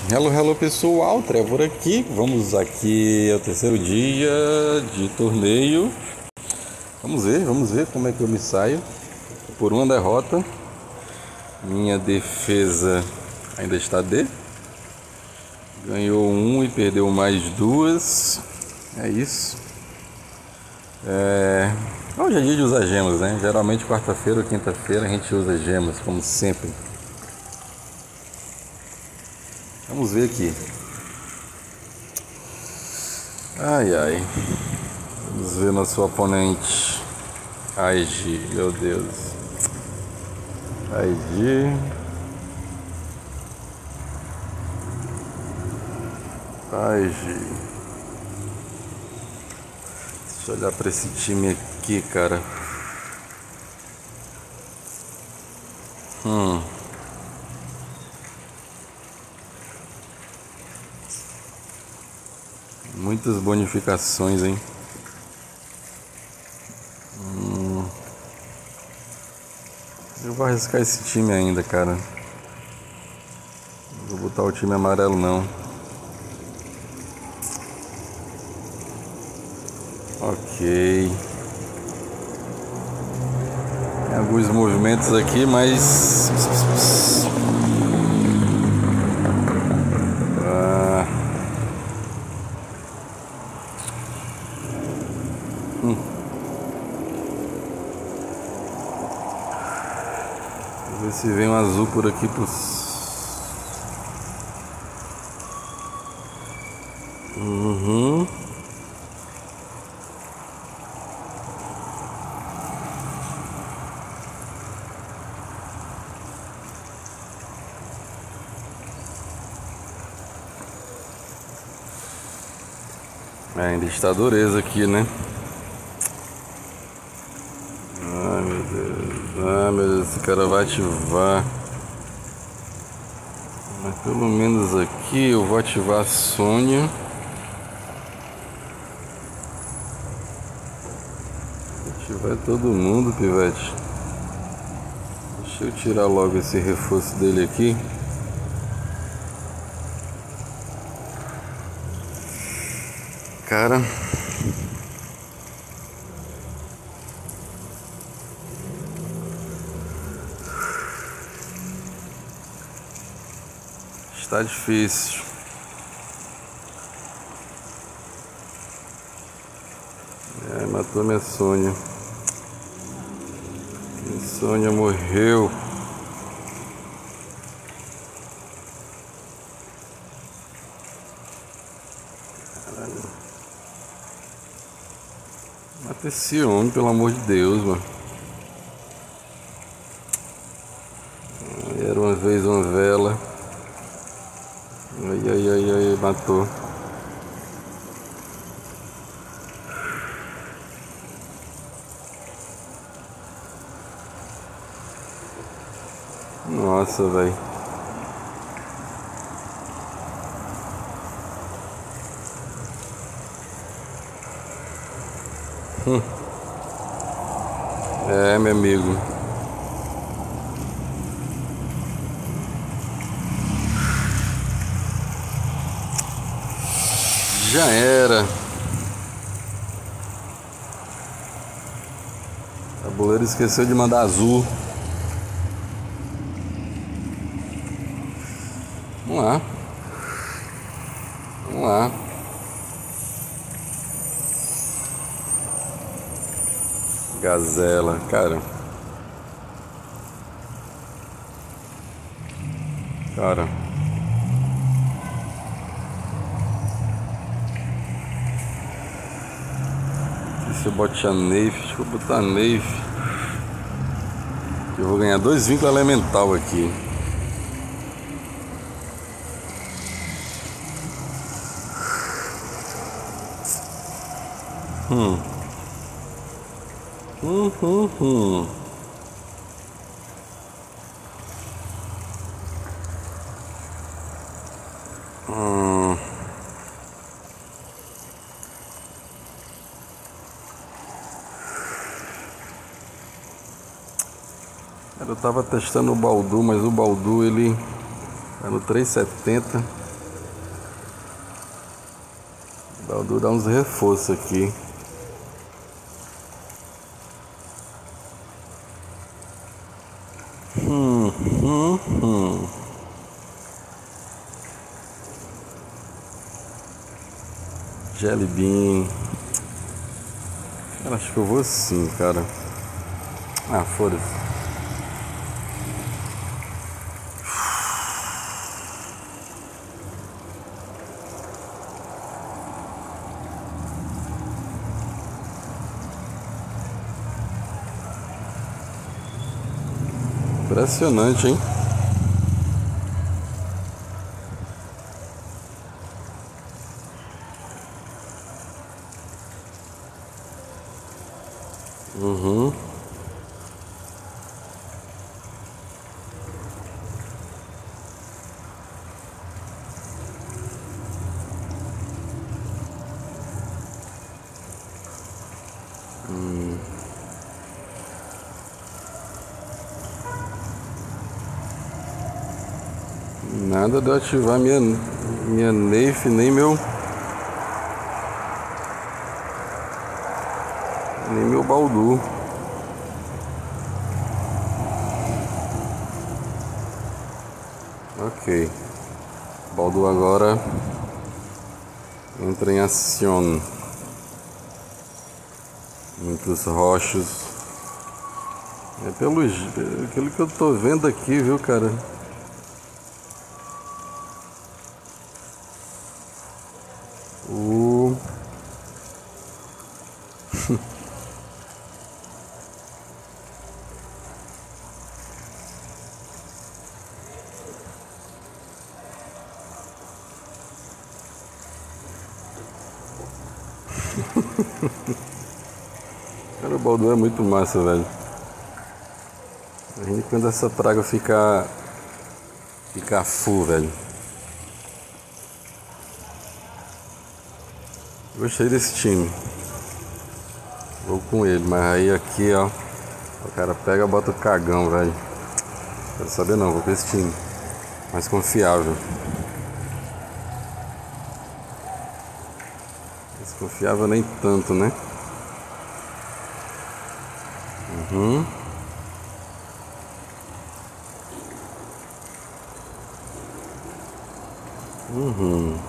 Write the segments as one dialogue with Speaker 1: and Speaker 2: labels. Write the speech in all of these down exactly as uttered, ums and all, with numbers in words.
Speaker 1: Hello, hello pessoal, Trevor aqui. Vamos aqui ao terceiro dia de torneio. Vamos ver, vamos ver como é que eu me saio. Por uma derrota. Minha defesa ainda está D. Ganhou um e perdeu mais duas. É isso. É... Hoje é dia de usar gemas, né? Geralmente quarta-feira ou quinta-feira a gente usa gemas, como sempre. Vamos ver aqui. Ai, ai. Vamos ver nosso oponente. Ai, G, meu Deus. Ai, G. Ai, G. Deixa eu olhar pra esse time aqui, cara. Hum. Muitas bonificações, hein? Hum. Eu vou arriscar esse time ainda, cara. Não vou botar o time amarelo, não. Ok. Tem alguns movimentos aqui, mas... Ah. Hum. Vou ver se vem um azul por aqui por... Uhum. É, ainda está dureza aqui, né? Ai, meu Deus. Ai, meu Deus, esse cara vai ativar. Mas pelo menos aqui eu vou ativar a Sônia. Ativar todo mundo, pivete. Deixa eu tirar logo esse reforço dele aqui. Cara, está difícil. É, matou minha Sônia. Minha Sônia morreu. Caralho. Mata esse homem, pelo amor de Deus, mano. Era uma vez uma vela. Ai, ai, ai, ai, matou. Nossa, velho. Hum. É, meu amigo. Já era. O tabuleiro esqueceu de mandar azul. Vamos lá. Vamos lá. Gazela, cara. Cara. Se eu botar a Neif, deixa eu botar a Neif. Eu vou ganhar dois vínculos elemental aqui. Hum. Hum, hum, hum. Hum. Eu tava testando o Baldu, mas o Baldu ele tá no três setenta. Baldu dá uns reforços aqui. Hum, hum, hum. Jelly Bean. Cara, acho que eu vou sim, cara. Ah, foda-se. Impressionante, hein? Uhum. Hum. Nada de eu ativar minha, minha Neif, nem meu nem meu Baldu. Ok. Baldu agora entra em ação. Muitos rochos. É pelo aquilo que eu tô vendo aqui, viu, cara? O Cara, o Baldu é muito massa, velho. A gente quando essa praga ficar ficar full, velho. Gostei desse time. Vou com ele, mas aí aqui, ó, o cara pega e bota o cagão, velho. Quero saber não, vou com esse time. Mais confiável. Desconfiável nem tanto, né? Uhum. Uhum.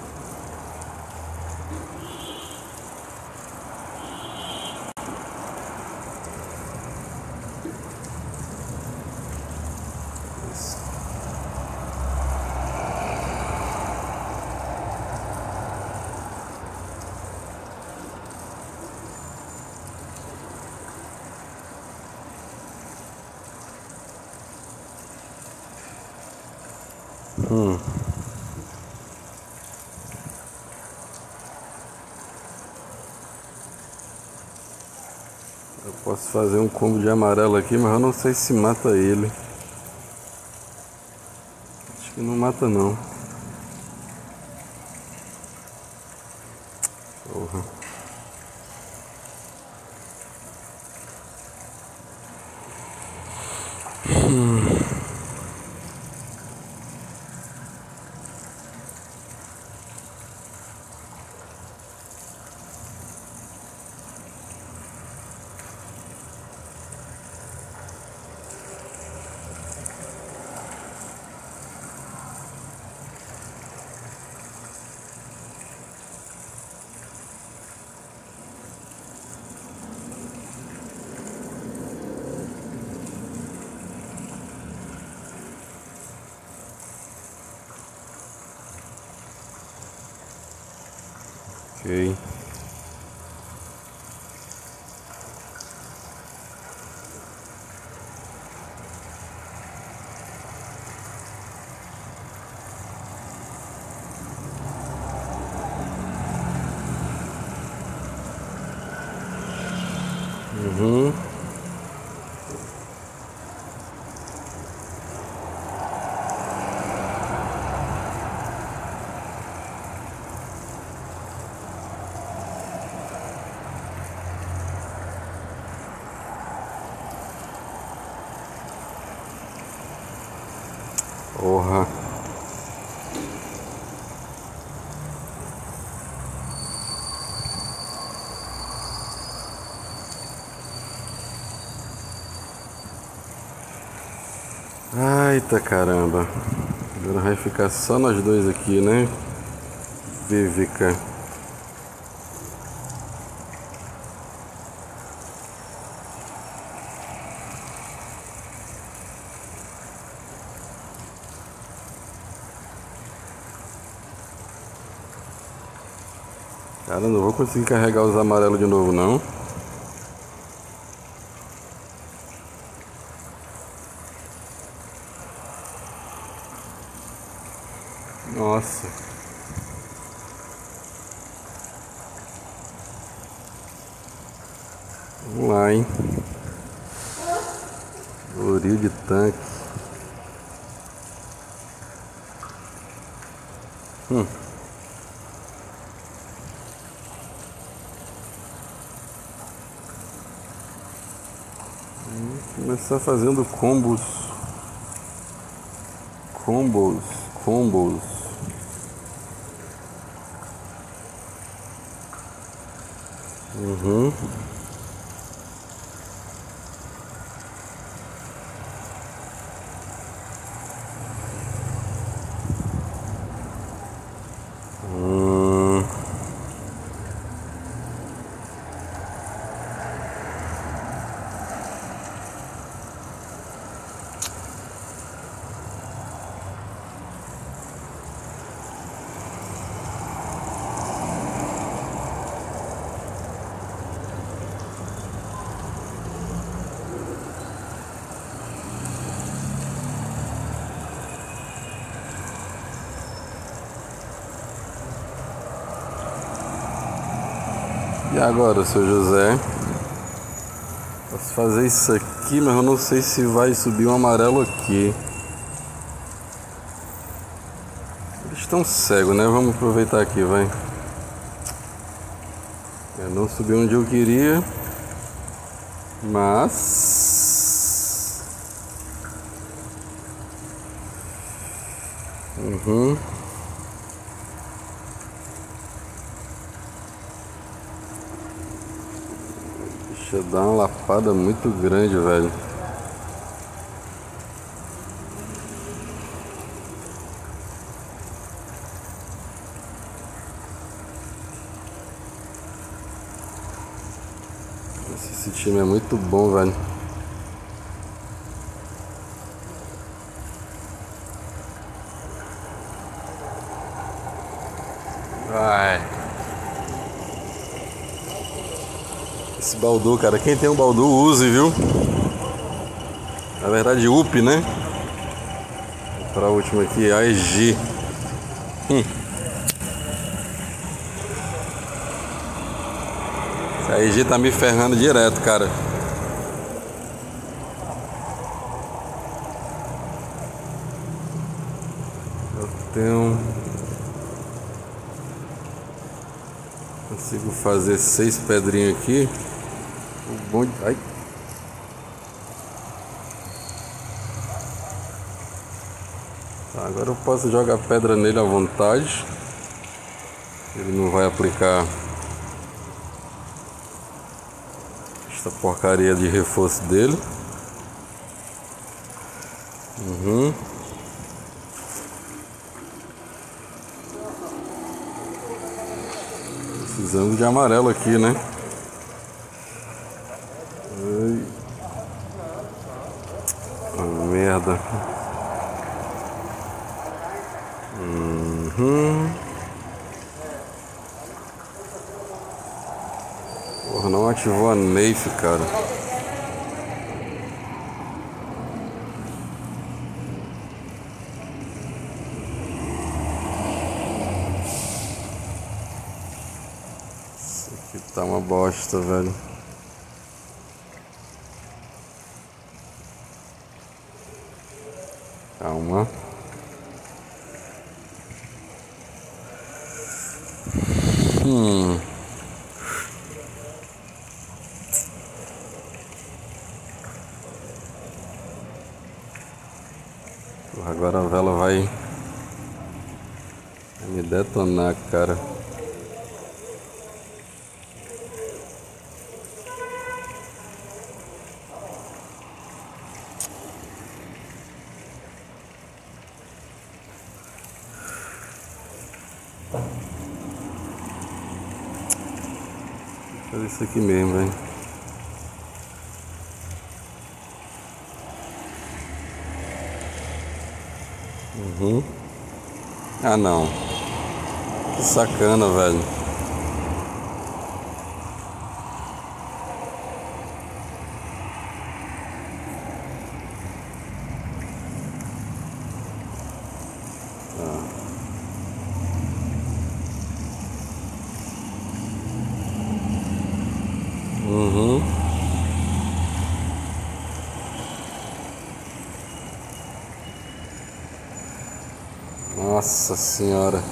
Speaker 1: Hum. Eu posso fazer um combo de amarelo aqui, mas eu não sei se mata ele. Acho que não mata não. Porra. Hum. Ok. Uhum. Porra. Eita caramba. Agora vai ficar só nós dois aqui, né? Vivica. Cara, não vou conseguir carregar os amarelos de novo, não. Nossa. Vamos lá, hein. Lourinho de tanque. Hum. Começar fazendo combos, combos, combos. Uhum. Hum. E agora, seu José? Posso fazer isso aqui, mas eu não sei se vai subir um amarelo aqui. Eles estão cegos, né? Vamos aproveitar aqui, vai. Eu não subi onde eu queria, mas... Uhum. Deixa eu dar uma lapada muito grande, velho. Esse time é muito bom, velho. Vai. Esse Baldu, cara, quem tem um Baldu use, viu? Na verdade, U P, né? Para a última aqui, A E G. Hum. Essa A E G tá me ferrando direto, cara. Eu tenho... Consigo fazer seis pedrinhas aqui. O bom de... Ai. Tá, agora eu posso jogar pedra nele à vontade. Ele não vai aplicar essa porcaria de reforço dele. Uhum. Precisamos de amarelo aqui, né? Ai. Oh, merda. Uhum. Porra, não ativou a Neif, cara. Isso aqui tá uma bosta, velho. Calma. Hum. Agora a vela vai me detonar, cara. Fazer isso aqui mesmo, velho. Uhum. Ah, não. Que sacana, velho. Uhum. Nossa senhora.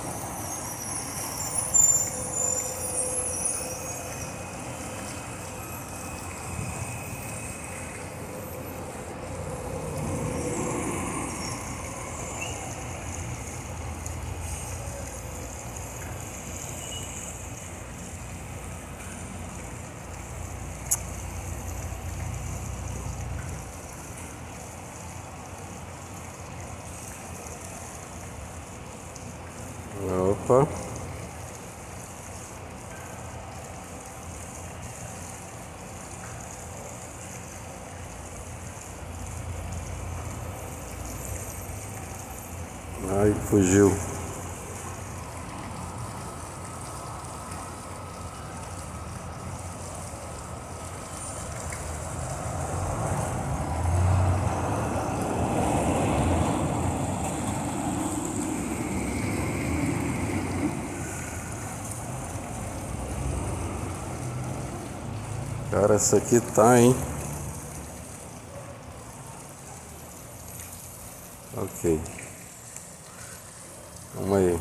Speaker 1: Opa. Ai, fugiu. Cara, essa aqui tá, hein? Ok. Vamos aí.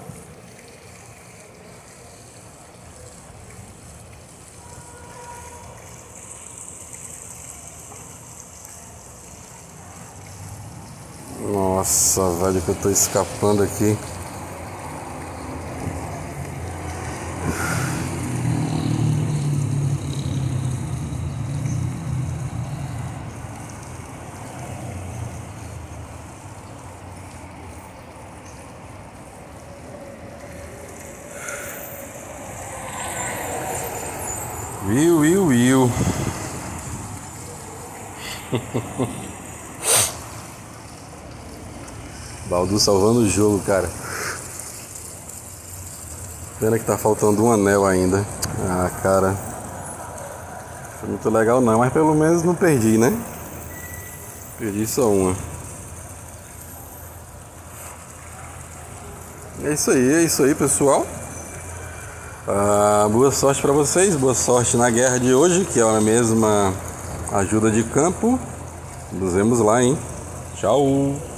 Speaker 1: Nossa, velho, que eu tô escapando aqui. Viu, viu, viu. Baldu salvando o jogo, cara. Pena que tá faltando um anel ainda. Ah, cara. Foi muito legal não, mas pelo menos não perdi, né? Perdi só uma. É isso aí, é isso aí, pessoal. Ah, boa sorte pra vocês, boa sorte na guerra de hoje, que é a mesma ajuda de campo. Nos vemos lá, hein? Tchau!